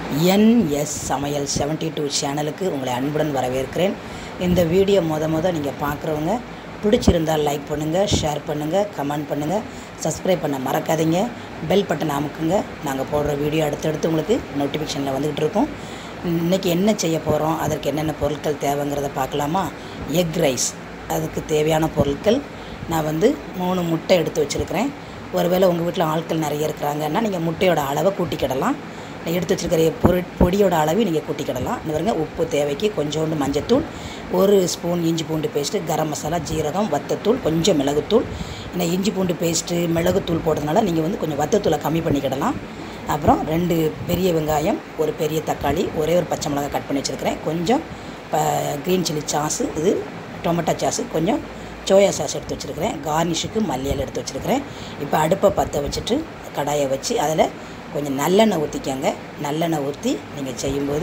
NS சமையல் 72 சேனலுக்கு உங்களை அன்புடன் வரவேற்கிறேன். இந்த வீடியோ நீங்கள் பார்க்குறவங்க பிடிச்சிருந்தால் லைக் பண்ணுங்கள், ஷேர் பண்ணுங்கள், கமெண்ட் பண்ணுங்கள், சப்ஸ்கிரைப் பண்ண மறக்காதீங்க. பெல் பட்டன் அமுக்குங்க. நாங்கள் போடுற வீடியோ அடுத்தடுத்து உங்களுக்கு நோட்டிஃபிகேஷனில் வந்துக்கிட்டு இருக்கோம். இன்றைக்கி என்ன செய்ய போகிறோம், அதற்கு என்னென்ன பொருட்கள் தேவைங்கிறத பார்க்கலாமா? எக் ரைஸ், அதுக்கு தேவையான பொருட்கள் நான் 3 முட்டை எடுத்து வச்சுருக்கிறேன். ஒருவேளை உங்கள் வீட்டில் ஆட்கள் நிறைய இருக்கிறாங்கன்னா நீங்கள் முட்டையோட அளவை கூட்டிக்கிடலாம். எடுத்து வச்சுருக்கிற பொடியோட அளவையும் நீங்கள் கூட்டிக்கிடலாம். இந்த பாருங்க, உப்பு தேவைக்கு, கொஞ்சோண்டு மஞ்சத்தூள், 1 ஸ்பூன் இஞ்சி பூண்டு பேஸ்ட்டு, கரம் மசாலா, ஜீரகம், வத்தத்தூள், கொஞ்சம் மிளகுத்தூள். ஏன்னா இஞ்சி பூண்டு பேஸ்ட்டு மிளகுத்தூள் போடுறதுனால நீங்கள் கொஞ்சம் வத்தத்தூளை கம்மி பண்ணிக்கிடலாம். அப்புறம் 2 பெரிய வெங்காயம், 1 பெரிய தக்காளி, ஒரே ஒரு பச்சை மிளகாய் கட் பண்ணி வச்சுருக்கிறேன். கொஞ்சம் க்ரீன் சில்லி சாஸு, இது டொமேட்டோ சாஸு, கொஞ்சம் சோயா சாஸ் எடுத்து வச்சுருக்கிறேன். கார்னிஷுக்கு மல்லி இலை எடுத்து வச்சுருக்கிறேன். இப்போ அடுப்பை பற்ற வச்சுட்டு கடாயை வச்சு அதில் கொஞ்சம் நல்லெண்ணெய் ஊற்றிக்கங்க. நல்லெண்ணெய் ஊற்றி நீங்கள் செய்யும்போது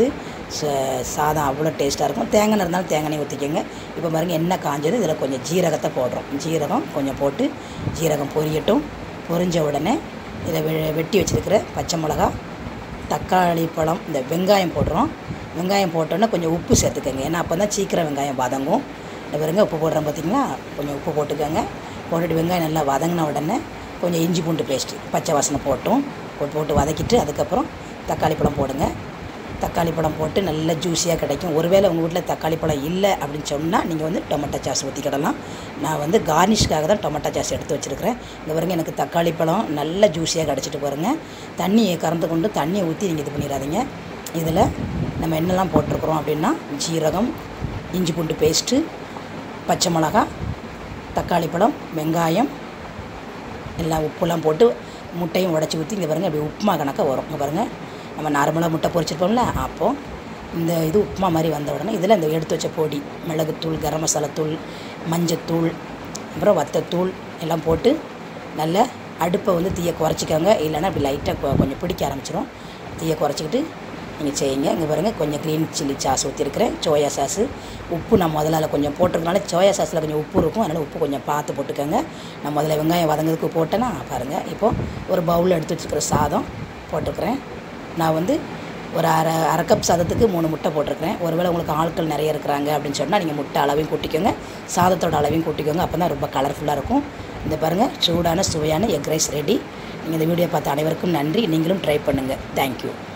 சாதம் அவ்வளோ டேஸ்ட்டாக இருக்கும். தேங்காய் இருந்தாலும் தேங்காய் ஊற்றிக்கங்க. இப்போ பாருங்கள், எண்ணெய் காஞ்சது. இதில் கொஞ்சம் ஜீரகத்தை போடுறோம். ஜீரகம் கொஞ்சம் போட்டு ஜீரகம் பொரியட்டும். பொரிஞ்ச உடனே இதை வெட்டி வச்சுருக்கிற பச்சை மிளகா, தக்காளி பழம், இந்த வெங்காயம் போடுறோம். வெங்காயம் போட்டோன்னே கொஞ்சம் உப்பு சேர்த்துக்கங்க. ஏன்னா அப்போ தான் சீக்கிரம் வெங்காயம் வதங்கும். இந்த பாருங்க, உப்பு போடுறோம் பார்த்தீங்களா? கொஞ்சம் உப்பு போட்டுக்கோங்க. போட்டுட்டு வெங்காயம் நல்லா வதங்கின உடனே கொஞ்சம் இஞ்சி பூண்டு பேஸ்ட்டு பச்சை வாசனை போட்டு வதக்கிட்டு அதுக்கப்புறம் தக்காளி பழம் போடுங்க. தக்காளி பழம் போட்டு நல்லா ஜூஸியாக கிடைக்கும். ஒருவேளை உங்கள் வீட்டில் தக்காளி பழம் இல்லை அப்படின்னு சொன்னால் நீங்கள் டொமேட்டோ சாஸ் ஊற்றிக்கிடலாம். நான் கார்னிஷ்காக தான் டொமேட்டோ சாஸ் எடுத்து வச்சுருக்கிறேன். இந்த பாருங்க, எனக்கு தக்காளி பழம் நல்லா ஜூஸியாக கிடச்சிட்டு பாருங்க. தண்ணியை கறந்து கொண்டு தண்ணியை ஊற்றி நீங்கள் இது பண்ணிடாதீங்க. இதில் நம்ம என்னெல்லாம் போட்டிருக்கிறோம் அப்படின்னா, ஜீரகம், இஞ்சி பூண்டு பேஸ்ட்டு, பச்சை மிளகா, தக்காளி பழம், வெங்காயம், எல்லாம் உப்புலாம் போட்டு முட்டையும் உடச்சி ஊற்றி இங்கே பாருங்கள், அப்படி உப்புமா கணக்காக வரும். இங்கே பாருங்கள், நம்ம நார்மலாக முட்டை பொரிச்சிருப்போம்ல, அப்போது இந்த இது உப்புமா மாதிரி வந்த உடனே இதில் இந்த எடுத்து வச்ச பொடி, மிளகுத்தூள், கரம் மசாலா தூள், மஞ்சத்தூள், அப்புறம் வத்தத்தூள் எல்லாம் போட்டு நல்லா அடுப்பை தீயை குறைச்சிக்கோங்க. இல்லைன்னா அப்படி லைட்டாக கொஞ்சம் பிடிக்க ஆரம்பிச்சிடும். தீயை குறைச்சிக்கிட்டு நீங்கள் செய்யுங்க. இங்கே பாருங்கள், கொஞ்சம் க்ரீன் சில்லி சாஸ் ஊற்றிருக்கிறேன். சோயா சாஸு, உப்பு நான் முதல்ல கொஞ்சம் போட்டிருக்கனால சோயா சாஸில் கொஞ்சம் உப்பு இருக்கும். அதனால் உப்பு கொஞ்சம் பார்த்து போட்டுக்கோங்க. நான் முதல்ல வெங்காயம் வதங்கிறதுக்கு போட்டேன்னா பாருங்கள். இப்போது ஒரு பவுலில் எடுத்து வச்சுருக்கிற சாதம் போட்டுருக்கிறேன். நான் ஒரு அரை கப் சாதத்துக்கு 3 முட்டை போட்டிருக்கிறேன். ஒருவேளை உங்களுக்கு ஆட்கள் நிறைய இருக்கிறாங்க அப்படின்னு சொன்னால் நீங்கள் முட்டை அளவையும் கூட்டிக்கோங்க, சாதத்தோட அளவையும் கூட்டிக்கோங்க. அப்போ தான் ரொம்ப கலர்ஃபுல்லாக இருக்கும். இந்த பாருங்கள், சூடான சுவையான எக் ரைஸ் ரெடி. நீங்கள் இந்த வீடியோ பார்த்த அனைவருக்கும் நன்றி. நீங்களும் ட்ரை பண்ணுங்கள். தேங்க்யூ.